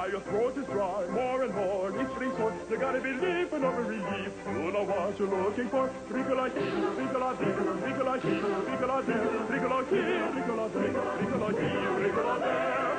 dry, your throat is dry, more and more, itching sore. You gotta believe in every relief. You know what you're looking for. Ricola here, Ricola there, Ricola here, Ricola there, Ricola here, Ricola there, Ricola here, Ricola there.